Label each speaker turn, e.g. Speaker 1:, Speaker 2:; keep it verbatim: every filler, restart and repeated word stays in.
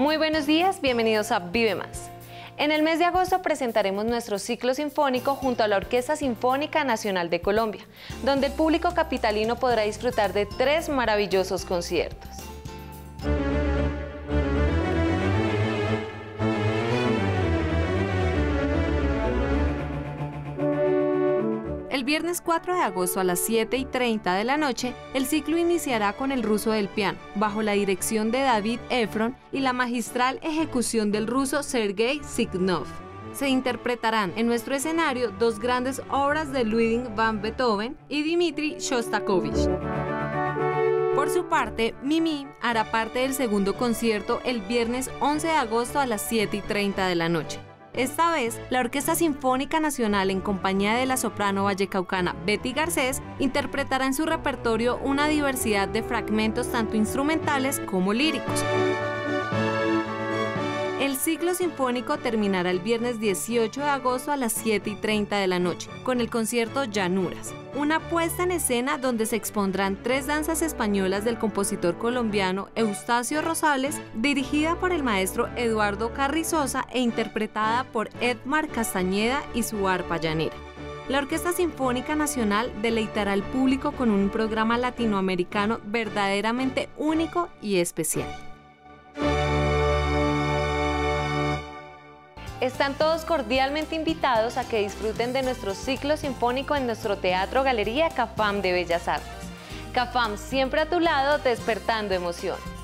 Speaker 1: Muy buenos días, bienvenidos a Vive Más. En el mes de agosto presentaremos nuestro ciclo sinfónico junto a la Orquesta Sinfónica Nacional de Colombia, donde el público capitalino podrá disfrutar de tres maravillosos conciertos. El viernes cuatro de agosto a las siete y treinta de la noche, el ciclo iniciará con El ruso del piano, bajo la dirección de David Efron y la magistral ejecución del ruso Sergei Zhiknov. Se interpretarán en nuestro escenario dos grandes obras de Ludwig van Beethoven y Dmitri Shostakovich. Por su parte, Mimi hará parte del segundo concierto el viernes once de agosto a las siete y treinta de la noche. Esta vez, la Orquesta Sinfónica Nacional, en compañía de la soprano vallecaucana Betty Garcés, interpretará en su repertorio una diversidad de fragmentos tanto instrumentales como líricos. El ciclo sinfónico terminará el viernes dieciocho de agosto a las siete y treinta de la noche, con el concierto Llanuras, una puesta en escena donde se expondrán tres danzas españolas del compositor colombiano Eustacio Rosales, dirigida por el maestro Eduardo Carrizosa e interpretada por Edmar Castañeda y su arpa llanera. La Orquesta Sinfónica Nacional deleitará al público con un programa latinoamericano verdaderamente único y especial. Están todos cordialmente invitados a que disfruten de nuestro ciclo sinfónico en nuestro Teatro Galería Cafam de Bellas Artes. Cafam, siempre a tu lado, despertando emociones.